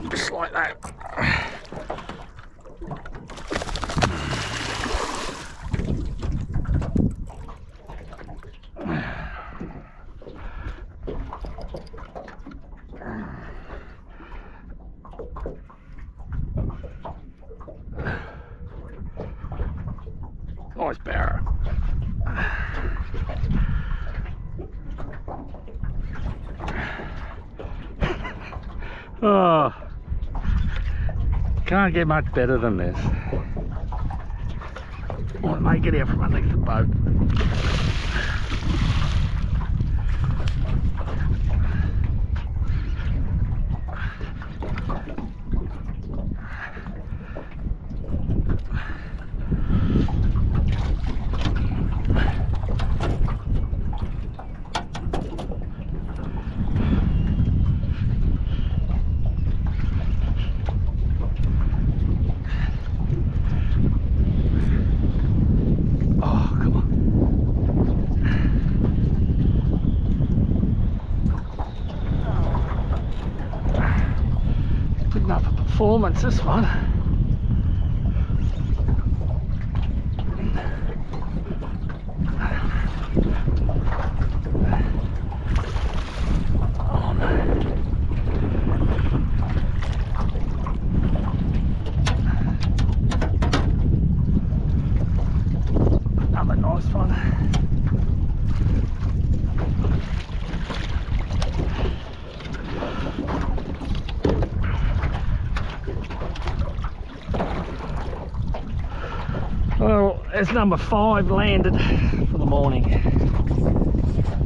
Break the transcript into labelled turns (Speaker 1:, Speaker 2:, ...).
Speaker 1: Just like that. Nice Barra. Oh, can't get much better than this. I want to make it out from underneath the boat. Performance, this one. Oh no. Another nice one. Well, it's number 5 landed for the morning.